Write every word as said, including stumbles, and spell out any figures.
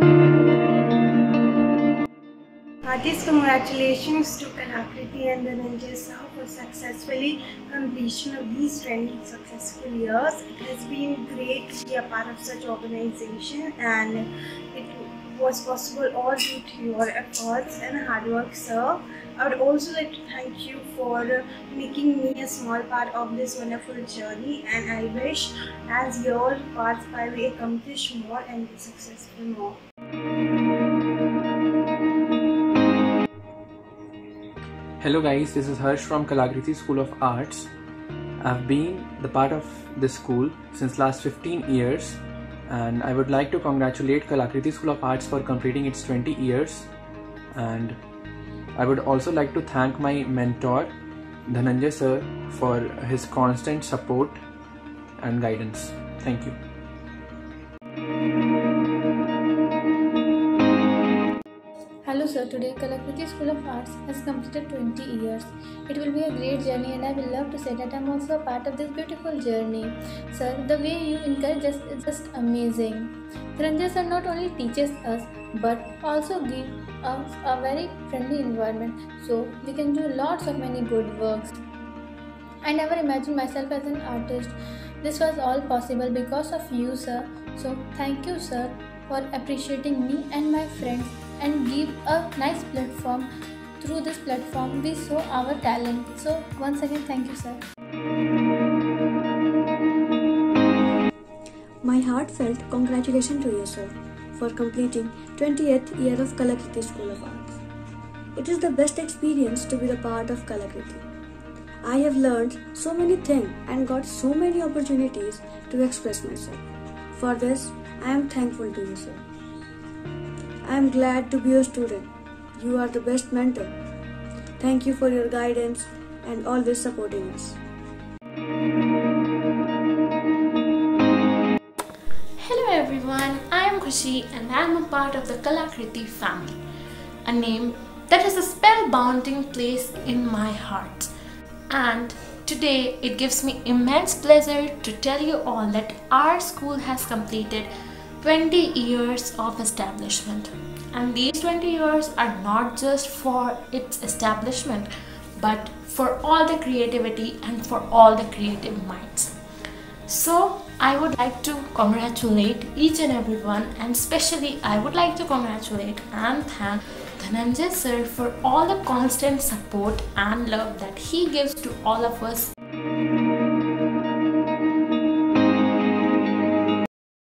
Heartiest congratulations to Kalakriti and Dhananjay sir for successfully completion of these twenty successful years. It has been great to be a part of such organization, and it was possible all due to your efforts and hard work, sir. I would also like to thank you for making me a small part of this wonderful journey, and I wish as years pass by we accomplish more and be successful more. Hello guys, this is Harsh from Kalakriti School of Arts. I've been the part of this school since last fifteen years, and I would like to congratulate Kalakriti School of Arts for completing its twenty years, and I would also like to thank my mentor Dhananjay sir for his constant support and guidance. Thank you. Hello sir, today Kalakriti School of Arts has completed twenty years. It will be a great journey, and I will love to say that I am also a part of this beautiful journey. Sir, the way you encourage us is just amazing. Dhananjay sir not only teaches us but also give us a very friendly environment, so we can do lots of many good works. I never imagined myself as an artist. This was all possible because of you, sir. So thank you, sir, for appreciating me and my friends and give a nice platform. Through this platform we show our talent. So once again, thank you, sir. My heartfelt congratulations to you, sir, for completing twentieth year of Kalakriti School of Arts. It is the best experience to be the part of Kalakriti. I have learned so many things and got so many opportunities to express myself. For this, I am thankful to you, sir. I am glad to be your student. You are the best mentor. Thank you for your guidance and always supporting us. Hello everyone, I am Khushi and I am a part of the Kalakriti family, a name that has a spellbinding place in my heart. And today it gives me immense pleasure to tell you all that our school has completed twenty years of establishment, and these twenty years are not just for its establishment but for all the creativity and for all the creative minds. So I would like to congratulate each and everyone, and especially I would like to congratulate and thank Dhananjay sir for all the constant support and love that he gives to all of us.